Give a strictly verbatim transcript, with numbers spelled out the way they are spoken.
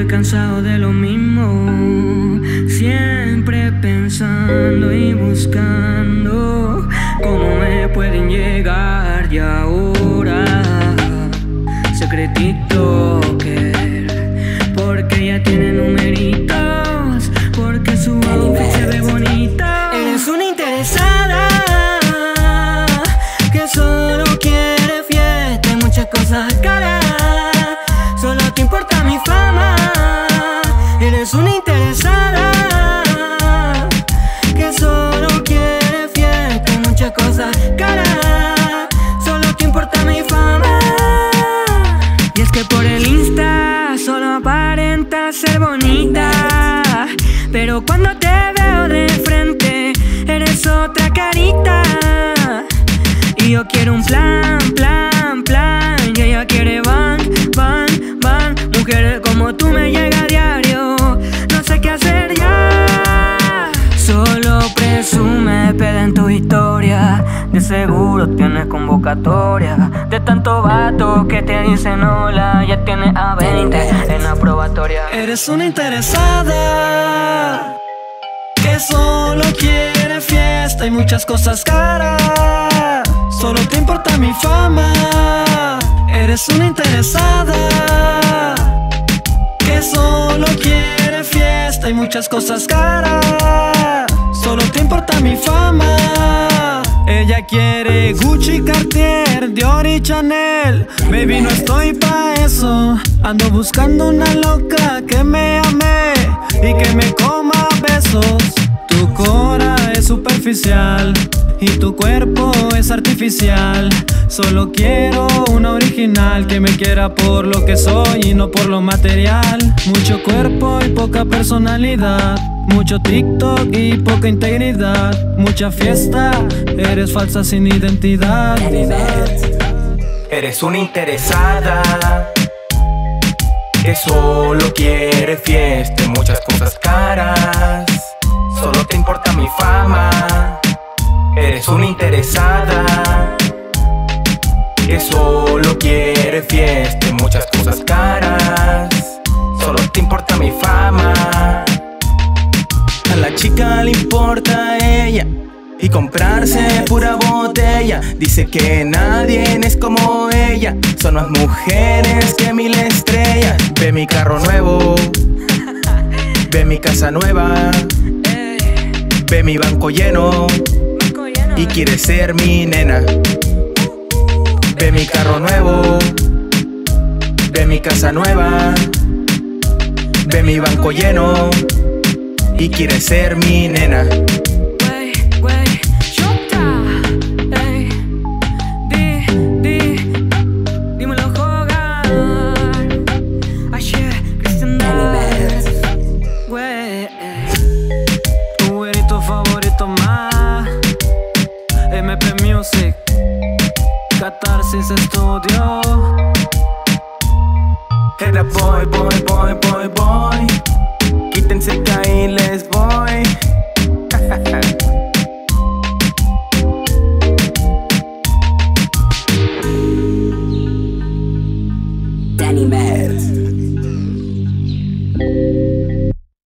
estoy cansado de lo mismo, siempre pensando y buscando cómo me pueden llegar. Y ahora secretito que porque ella tiene numeritos, porque su outfit se ve bonito. Eres una interesada que solo quiere fiesta y muchas cosas caras. Solo te importa mi fama. Eres una interesada que solo quiere fiesta y muchas cosas caras. Solo te importa mi fama. Y es que por el Insta solo aparenta ser bonita, pero cuando te veo de frente eres otra carita. Y yo quiero un plan, plan, plan, y ella quiere van, van, van. Mujer como tú me llega a diario, no sé qué hacer ya. Solo presume, peda en tu historia, de seguro tienes convocatoria. De tanto vato que te dicen hola, ya tienes a veinte en la probatoria. Eres una interesada que solo quiere fiesta y muchas cosas caras. Solo te importa mi fama. Eres una interesada que solo quiere fiesta y muchas cosas caras. Solo te importa mi fama. Ella quiere Gucci, Cartier, Dior y Chanel. Baby, no estoy pa' eso. Ando buscando una loca que me ame y que me coma a besos. Tu cora es superficial y tu cuerpo es artificial. Solo quiero una original que me quiera por lo que soy y no por lo material. Mucho cuerpo y poca personalidad, mucho TikTok y poca integridad. Mucha fiesta, eres falsa sin identidad. Eres una interesada que solo quiere fiesta y muchas cosas caras. Solo te importa mi fama. Eres una interesada que solo quiere fiesta y muchas cosas caras. Solo te importa mi fama. A la chica le importa a ella y comprarse pura botella. Dice que nadie es como ella, son más mujeres que mil estrellas. Ve mi carro nuevo, ve mi casa nueva, ve mi banco lleno y quiere ser mi nena. Ve mi carro nuevo, ve mi casa nueva, ve mi banco lleno y quiere ser mi nena. M P Music, Catarsis Studio. Era boy, boy, boy, boy, boy. Quítense que ahí les